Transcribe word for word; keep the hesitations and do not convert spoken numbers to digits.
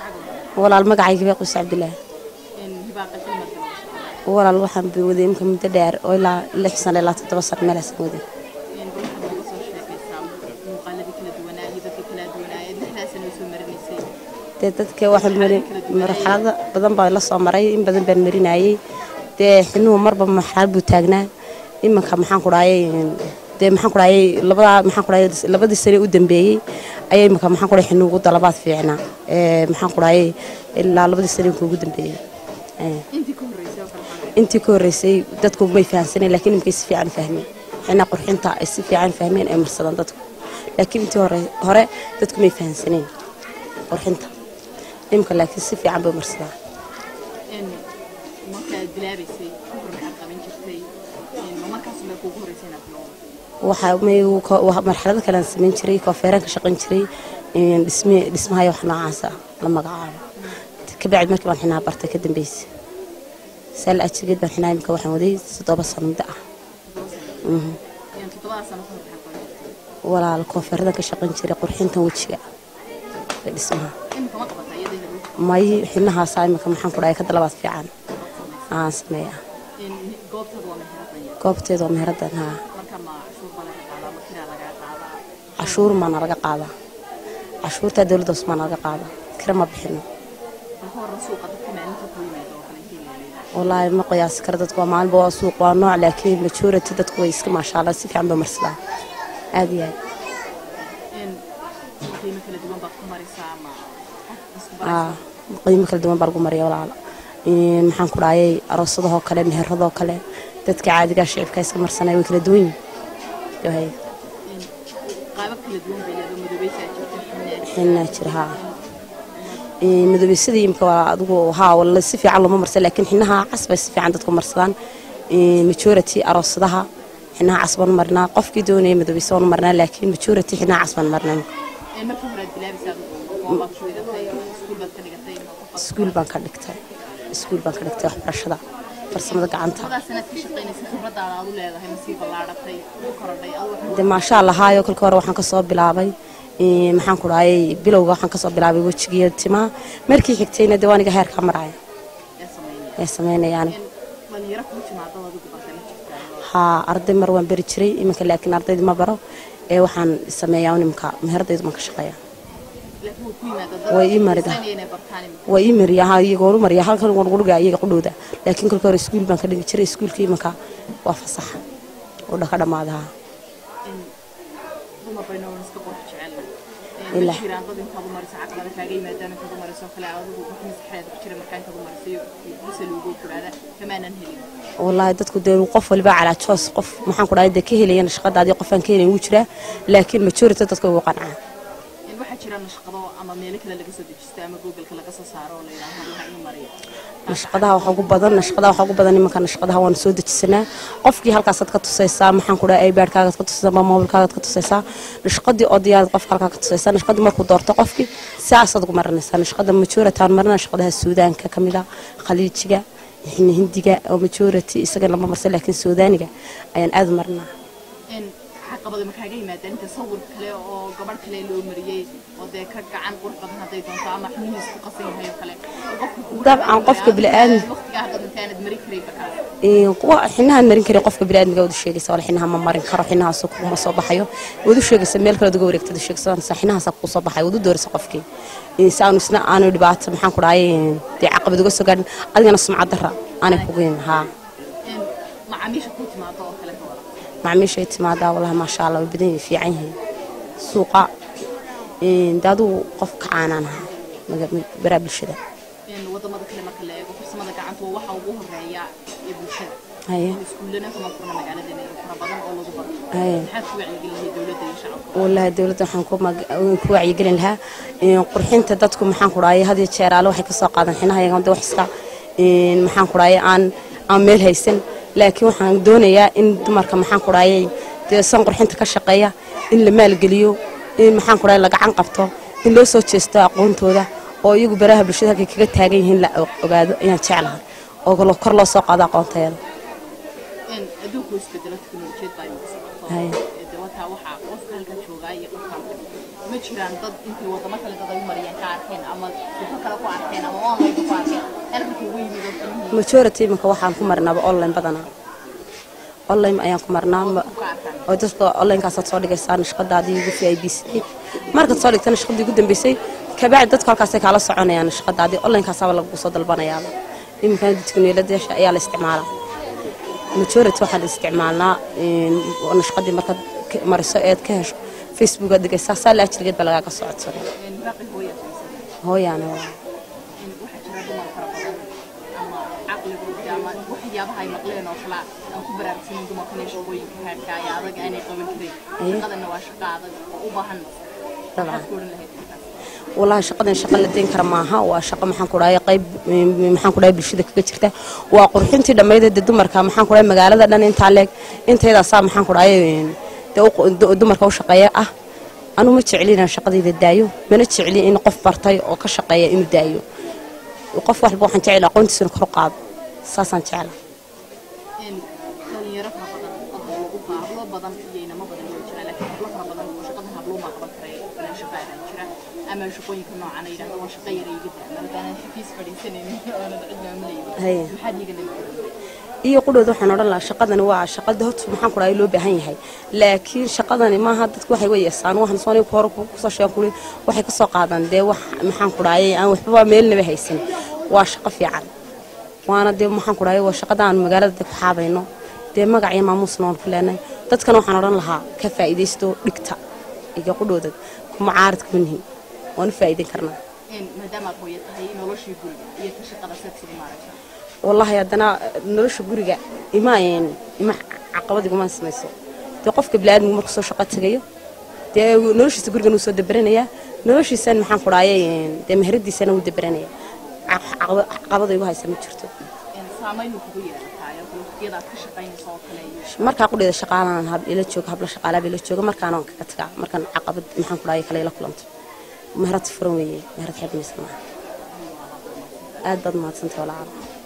ولا المقعي كبير قص عبد الله ولا الوحن بودي يمكن متدار ولا لحسن لا تتوصل ملا سودي dadka waxa marin marxalada badan baa la soo maray in badan baan marinayay de xinuu marba marxalad buu taagnaa imanka maxaan ku raayay de maxaan ku raayay labada maxaan ku raayay labadii sano u dambeeyay ayay imanka maxaan ku raayay xinuu ugu dalabaad fiicna ee maxaan ku raayay ilaa labadii sano ugu dambeeyay ee intii ku horeysay intii ku horeysay dadku ma fahansaneen laakiin imkay si fiican fahmeen xina qurxinta ay si fiican fahmeen ay marsadan dadku laakiin intii hore hore dadku ma fahansaneen qurxinta imka laakiin si fiican buu marsadaa in marka dilaabaysay waxaan qaban jirtay in markaas ma ku horeysay waxa may waxa marxalada kale sameyn jiray koofeeran ka shaqeyn jiray in dhisme dhismaha wax noocaas ah la magacaabo ka bacd markii waan xinaa bartay ka dambeysay sal ajigid baan xinaa imka waxaan waday toddoba sano muddo ah mhm in toddoba sano ka hor walaal koofeerada ka shaqeyn jiray qurxinta wajiga dhismaha may xinaha saamika maxaan ku dhahay ka dalabaad fiican aan sameeyaa in goobtada waa meherada goobteeda waa meherada ha marka ma cashuur baa laga qaadaa ma kira laga qaadaa cashuur ma laga qaadaa cashuurta dawladda Soomaaliya laga qaadaa kira ma bixino hor suuqa dadka inta ku yimaado wallahi ma qiyaas kar dadku waa maalin baa suuq waa nooc laakiin majority dadku way iska ma sha Allah si fiican ba marsadaa aad iyo in qiimo kala duwan baa ku maraysaa ma ah qiimo kala duwan baa lagu mariyo walaal in maxaan ku dhaayay aroosadaha kale meherada kale dadka caadiga shicibka iska marsanay way kala duwan yahay qaabab kala duwan bay leedahay madoweysa jirta xinna jirha in madoweysadii imka waa adigu ha wala si fiican loo marsan laakiin xinaha casba si fiican dadku marsadaan in majority aroosadaha xinaha casban marna qofkii doonay madoweysa oo marna laakiin majority xinaha casban marna in markii hore dilaabisa iskuul baan ka dhigtay iskuul baan ka dhigtay waxbarashada farsamada gacanta de maasha Allah haayo kalka hore waxaan ka soo bilaabay in maxaan ku raayay bilowga waxaan ka soo bilaabay wajiga tima markii xigtayna diwaaniga heerka maraay ee sameynayaan ha arday mar waan bari jiray iminka laakiin ardayda ma baro ee waxaan sameeyaa nimka meherdeedu ma ka shaqeeyaa way marida way mariyaha iyagoo mariyaha halkan ugu guriga iyaga qudhooda laakiin kulka hore iskuul baan ka dhigi jiray iskuulkii imanka waa fasax oo dhaka dhamaadaha duma bayno iska qurux jecel ila jiraan dad inta ugu marisa caqabada kaaga yimaadaan inta ugu mariso kale adigu wax maskaxeed ku jira markaan inta ugu marisayo bisal ugu kuraada kamaanan helin wallahi dadku deeru qof walba ala choos qof maxaan ku dhahay ka helayaan shaqadaadii qofan ka helayeen wuu jira laakiin majority dadku ugu qancaa jiraan shaqado ama meel kale laga soo dejisto ama Google ka laga soo saaro oo la yiraahdo waxa inuu mariyo shaqadaha waxa ugu badan shaqadaha waxa ugu badan nimanka shaqadaha waan soo dejisanaa qofkii halkaas aad ka tusaysaa maxaan ku dhahay iPad kaaga ka tusaysaa ama mobile kaaga ka tusaysaa shaqadii oo diyaar qof halka ka tusaysaa shaqadii markuu doorto qofkii siyaasad ugu marinaysaa shaqada majority aan marna shaqadaha Suudaanka kamida Khaliijiga Hindiga oo majority isaga lama marsan laakiin Suudaaniga ayaan aad marnaa qabada ma kaaga yimaadeen inta sawir kale oo gabadh kale loo mariyay oo de ka gacan qurux badan haday doonto ama xiniis ku qasan yahay kale dabcan qofka bilaadan waqtiga hadda intaanad mari karay bakaas ee kuwa xinaha marin karay qofka bilaadan wada sheegaysa wala xinaha ma marin karo xinaha soo kuma soo baxayo wada sheegaysa meel kale uga wareegtada sheegaysa xinaha sa ku soo baxay wada doorisa qofkii ee saanu isna aanu dhibaato maxaan ku dhaayay de caqabad uga soo gaadhin adigana sumcad darra aan ku geyn ha macaamiisha ku timaado oo kale معميشة تمادا والله ما شاء الله وبدين في عينه سوقا إن دادو قف كعنانها براب الشدة. إن وضع ماذا كلمة كلا وفرس ماذا كعنت ووحى وجوه الرعية يبون الشدة. هيا. كلنا كما كنا مجال ديني فربنا الله ظهر. هيا. حتى وعي يقول هي دولة يشعب. والله الدولة حنكون مج كوعي يقول لها قرحين تدتكم محن قراية هذه الشارع لو حكي ساقا حين هاي عند وحسكا إن محن قراية عن عمل هيسن. laakiin waxaan doonayaa in dumarka maxaan ku raayay deesan qurxinta ka shaqeeya in la maal geliyo in maxaan ku raayay la gacan qabto in loo soo jeesto aqoontooda oo iyagu baraha bulshada kaga taagan yihiin la ogaado inaan jeclahay oo loo kor loo soo qaado aqoonteeda in adduunku isbedelo teknolojiyad baa ay socotay ee dawada waxa qofka halka joogay qofka ما jiraan dad intii wadamo kale dad ay mariyeen ka arkeen ama dadka kale ku arkeen ama online ku arkeen halka ugu yimid majority imika waxaan ku marnaba online badana online ayaan ku marnaa oo dadka online kaas soo dhigaysan shaqadaadii ugu V I P marka soo dhigtana shaqadii ugu dambeysay ka bacdi dadka halkaas ay kala soconayaan shaqadaadii online kaas lagu soo dalbanayaa imika dadka neeladeesha ayaa la isticmaalaa majority waxaan isticmaalnaa in shaqadii marka mariso eed ka hesho Facebook adiga saasa la ajrigeed balaga ka socodsan hooyana waxa jira dumar fara badan ama aqligooda ama waxyaabaha ay maqleen oo kala aan ku baraarugsan dumarka inay shaqooyinka heerka ay adag inay qaban kareen shaqadana waa shaqo adag oo u baahan dabcan والله شقدن شقل دين كرماها وشقة محن كراي قيب محن كراي بالشدة كجرته وقرحنتي دميد الدمركا محن كراي مجال هذا لأن أنت عليك أنت إذا صار محن كراي الدمركا وشقية أه أنا متشعلين شقة ذي الدايو من تشعلين إن قف برتاي أو كشقية إم دايو وقف واحد بوحن تعيل قنت سنك رقاب ساسا تعيل إن كان يرفع بدن أهل وقف أهل بدن يجينا ما بدن يجينا لكن أهل بدن وشقدها هبلو ما قبل كراي ولا شقية أما شقوي كنا عنا إذا هو شقية جدا أنا كان حفيز فريسني أنا بعدنا ملي هي محد يقدر iyo qudhoodu waxaan oran lahaa shaqadan waa shaqada hot maxaan ku raay loo baahan yahay laakiin shaqadan ma aha dadku waxay weeysan waxaan soo hor ku soo sheekay waxay ka soo qaadan de wax maxaan ku raay aan waxba meelnaba haysan waa shaqo fiican waana de maxaan ku raay waa shaqadan magaalada ku xaabayno de magac iyo maamuus noon ku leenay dadkan waxaan oran lahaa ka faa'iideysto dhigta iyo qudhooda kuma caarid ku nihin waan faa'iideyn karnaa in maadaama hooyo tahay noloshii guriga iyo ka shaqada saddex maaraysa والله هذانا نرش جورجا إيمان إما عقبات جمان سمسو تقف كبلاد مركز شقة تجيه ده نرش تجورجا نوصل دبرنايا نرش سنة محن قرايين ده مهردي سنة ودبرنايا عقبات يبغى يسمى شرطه سامين وكبير تايا كذا كشقين صوت ليه مركا أقول إذا شقالنا هب إلى تشوك هبلا شقالة بلا تشوك مركا أنا كتكا مركا عقبات محن قرايين خليه لكلمت مهرت فروي مهرت حب نسمع أدب ما تنتظر